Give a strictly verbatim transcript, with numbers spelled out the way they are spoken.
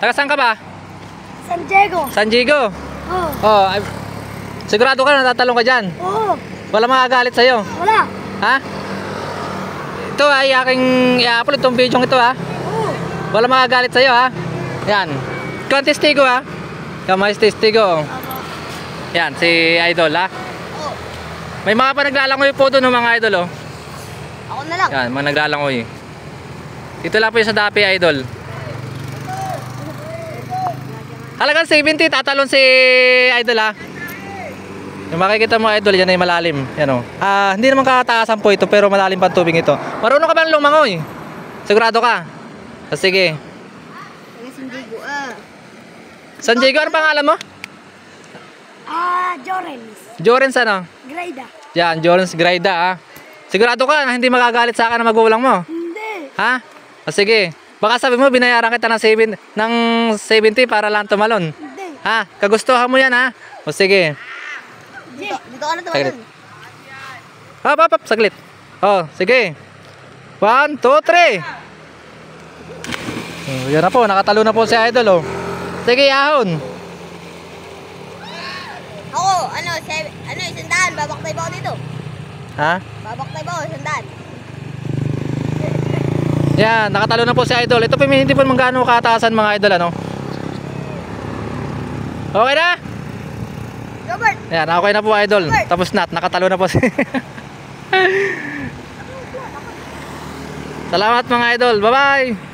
Taga saan ka ba? San Diego. San Diego? Oo. Oh, ay, sigurado ka na natatalong ka dyan? Oo. Wala magagalit sa'yo? Wala. Ha? Ito ay aking i-upload itong video ito ha. Oo. Wala magagalit sa'yo ha. Yan. Ikaw ang testigo ha. Ikaw may testigo. Yan, si Idol ha. Oo. May mga pa naglalangoy po doon ng mga idol oh. Ako na lang. Yan, mga naglalangoy. Dito lang po yung sa Dapi Idol. Halagang seventy, tatalon si Idol ha. Yung makikita mo Idol, yan ay malalim. Yan o. Ah, hindi naman kataasan po ito pero malalim pa ang tubig ito. Marunong ka ba ng lumangoy? Sigurado ka? Ah, sige. Taga San Diego. Ah. San Diego, ano pangalan mo? Ah, Jorens. Jorens ano? Grida. Yan, Jorens Grida ha. Sigurado ka na hindi magagalit sa akin na magulang mo? Hindi. Ha? Ah, sige. Baka sabi mo binayaran kita ng seven, ng seventy para lang tumalon. Hindi. Ha? Kagustuhan mo yan ha? O sige. Dito, dito ka na Saglit. tumalon. Hop, hop, hop, saglit. Oh, sige. One, two, three. Oh, yan na po, nakatalo na po si Idol oh. Sige, ahon. Ako, ano, seven, ano, isang daan. Babaktay ba ako dito? Ha? Babaktay ba ako, isang daan? Yan, nakatalo na po si Idol. Ito po hindi po magkano kataasan mga Idol ano. Okay na? Robert! Yan, okay na po Idol. Tapos na, nakatalo na po si Salamat mga Idol. Bye-bye.